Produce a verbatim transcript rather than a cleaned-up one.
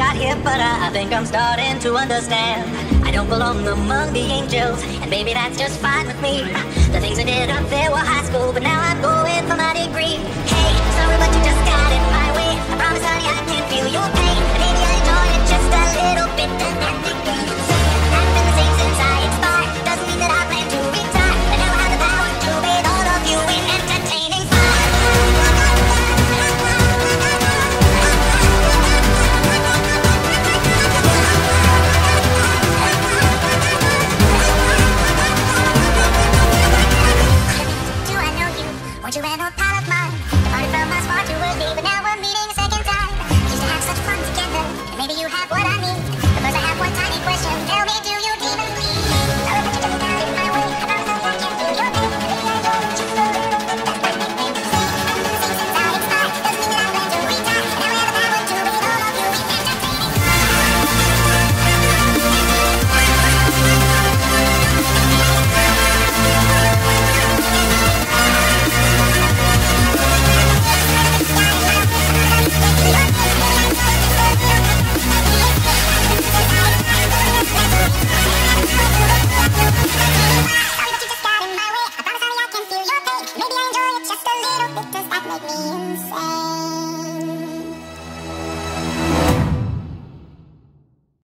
got here, but I, I think I'm starting to understand. I don't belong among the angels, and baby, that's just fine with me. The things I did up there were high school, but now I'm going for my degree. Hey, sorry, but you just got in my way. I promise, honey, I can feel your pain. Maybe I enjoy it just a little bit, and that degree. I've been the same since I expired. Doesn't mean that I plan to retire, but now I have the power to bathe all of you in entertaining fire. Weren't you an old pal of mine? The party from us far too early, but now we're meeting a second time. We used to have such fun together, and maybe you have